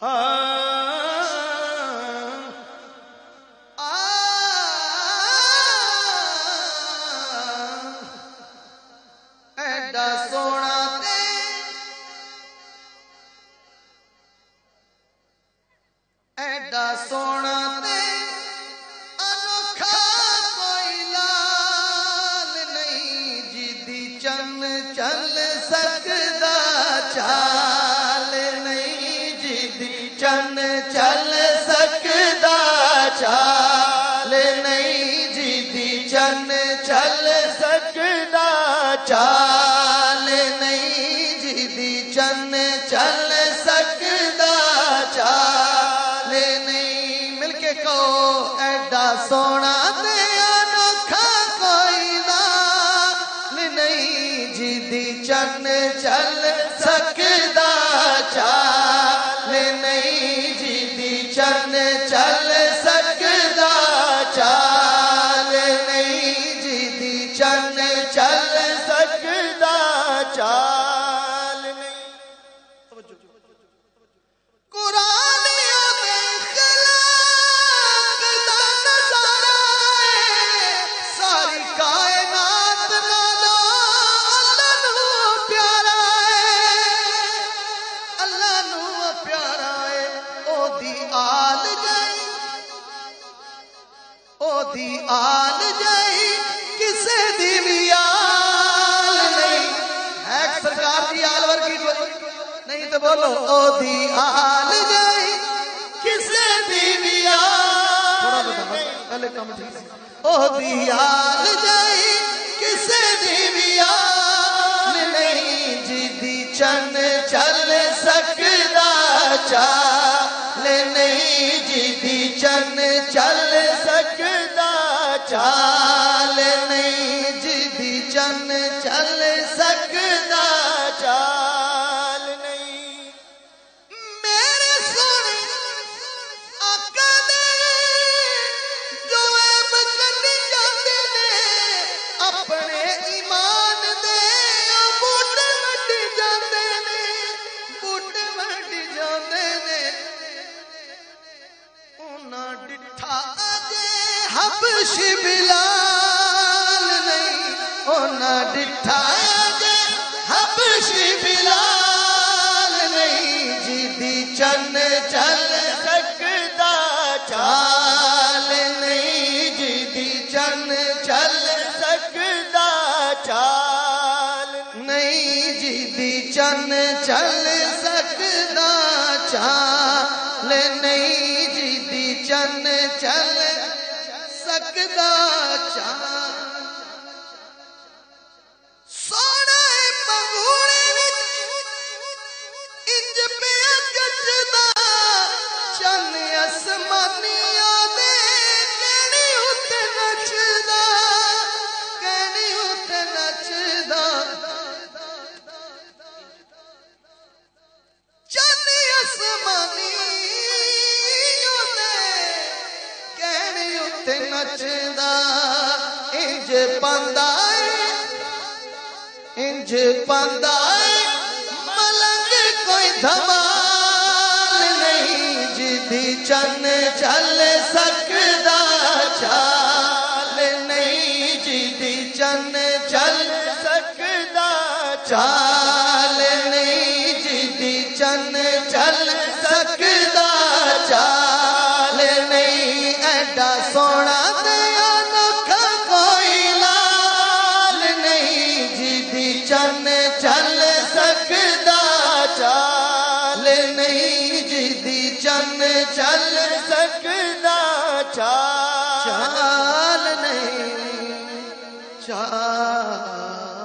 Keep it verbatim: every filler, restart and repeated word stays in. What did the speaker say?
एडा सोना ते एडा सोना ते अनोखा कोई लाल नहीं जिदी चन चल सकदा चाल नहीं जिदी चन चल सकदा चाल नहीं जिदी चन चल सकदा चाल नहीं जिदी चन चल सकदा चाल नहीं मिलके कहो एडा सोना ते अनोखा कोई लाल नहीं जिदी चन चल सकदा चाल नहीं जिदी चन चल सकदा चाल नहीं जिदी चन चल सकदा चाल नहीं कुरान में खलाक दा नजारा है सारी कायनात नालो अल्लाह नू प्यारा है अल्लाह नू प्यारा है ओदी आल जाई ओदी आल जाई किसे दी भी आल नहीं है सरकार की आल वर्गी नहीं तो बोलो ओदी आल जाई किसे दी भी आल पहले कम ओदी आल जाई किसे दी भी आल नहीं जिदी चन चल सकदा चाल नहीं जिदी चन चल सकदा चाल नहीं जिदी चन चल सकदा चाल नहीं मेरे सोने आका दे जो ऐब करी जाते ने अपने ईमान दे बुट वड्डी जाते ने बुट वड्डी जाते ने उन्ना डिठा अजे हबश बिलाल नहीं उन्ना डिठा अजे हबश बिलाल नहीं जिदी चन चल सकदा चाल नहीं जिदी चन चल सकदा चाल नहीं जिदी चन चल सकदा चाल नहीं जिदी चन चल सकदा चाल सोना पंगूड़े विच इंज पे गजदा चन आसमानिया दे कहनी उत्ते नचदा कहनी उत्ते नचदा चन आसमानिया दे कहनी उत्ते नचदा इंज पांदा इंज पांदा मलंग कोई धमाल नहीं जिदी चन चल सकदा चाल नहीं जिदी चन चल सकदा चाल नहीं जिदी चन चल सकदा चाल नहीं एडा सोना ते अनोखा कोई लाल नहीं जिदी चन चल सकदा चाल नहीं जिदी चन चल सकदा चाल चाल नहीं चाल